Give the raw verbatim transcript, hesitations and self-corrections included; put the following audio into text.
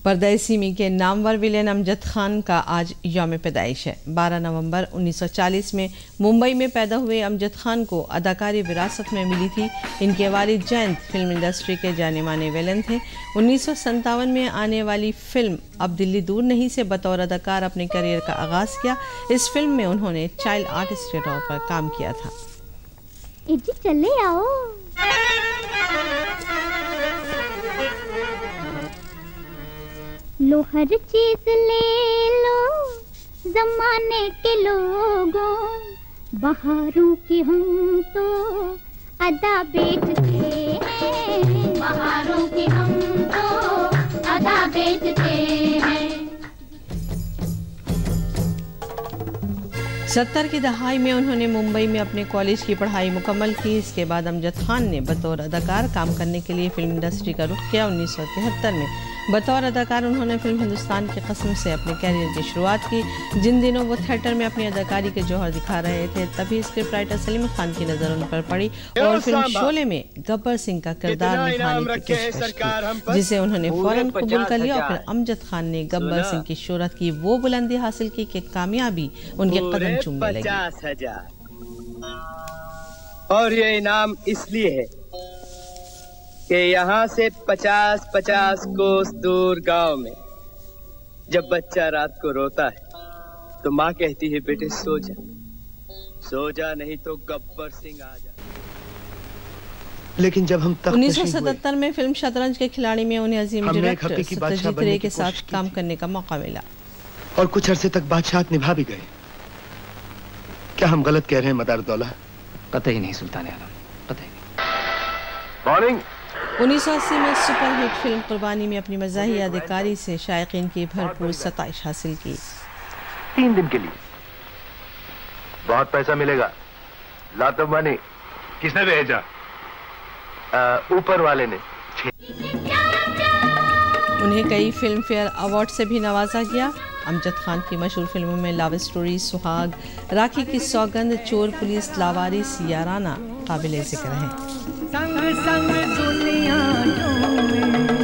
परदेसी मी के नामवर विलेन अमजद खान का आज यौम पैदाइश है। बारह नवंबर उन्नीस सौ चालीस में मुंबई में पैदा हुए अमजद खान को अदाकारी विरासत में मिली थी। इनके वालिद जयंत फिल्म इंडस्ट्री के जाने माने विलेन थे। उन्नीस सौ सत्तावन में आने वाली फिल्म अब दिल्ली दूर नहीं से बतौर अदाकार अपने करियर का आगाज़ किया। इस फिल्म में उन्होंने चाइल्ड आर्टिस्ट के तौर पर काम किया था। चले आओ। लो हर चीज ले लो जमाने के लोगों, बहारों की हम तो अदा बेचते हैं, बहारों की हम तो अदा बेचते हैं। सत्तर की दहाई में उन्होंने मुंबई में अपने कॉलेज की पढ़ाई मुकम्मल की। इसके बाद अमजद खान ने बतौर अदाकार काम करने के लिए फिल्म इंडस्ट्री का रुख किया। उन्नीस सौ तिहत्तर में बतौर अदाकार उन्होंने फिल्म हिंदुस्तान की कसम से अपने कैरियर की शुरुआत की। जिन दिनों वो थिएटर में अपनी अदाकारी के जौहर दिखा रहे थे, तभी स्क्रिप्ट राइटर सलीम खान की नज़र उन पर पड़ी और फिल्म शोले में गब्बर सिंह का किरदार निभाने की पेशकश की, जिसे उन्होंने फौरन कबूल कर लिया। और फिर अमजद खान ने गब्बर सिंह की शोहरत की वो बुलंदी हासिल की कि कामयाबी उनके कदम चूमने लगी। और ये इनाम इसलिए है कि यहाँ से पचास पचास कोस दूर गांव में जब बच्चा रात को रोता है तो माँ कहती है बेटे सो जा, सो जा नहीं तो गब्बर सिंह आ जा। लेकिन जब हम उन्नीस सौ सतहत्तर में फिल्म शतरंज के खिलाड़ी में उन्हें अजीम डायरेक्टर सत्यजीत रे के साथ काम करने का मौका मिला और कुछ अरसे तक बादशाहत निभा भी गए। क्या हम गलत कह रहे हैं मदारदौला? कतई नहीं सुल्तान आलम, कतई नहीं। मॉर्निंग। उन्नीस सौ अस्सी में सुपरहिट फिल्म कुर्बानी में अपनी मज़ाही अदाकारी से शायकीन की भरपूर सताइश हासिल की। तीन दिन के लिए बहुत पैसा मिलेगा। लातो मनी। किसने भेजा? ऊपर वाले ने। उन्हें कई फिल्म फेयर अवार्ड से भी नवाजा गया। अमजद खान की मशहूर फिल्मों में लव स्टोरी, सुहाग, राखी की सौगंध, चोर पुलिस, लावारिस, याराना काबिल जिक्र हैं। संग संग दुनिया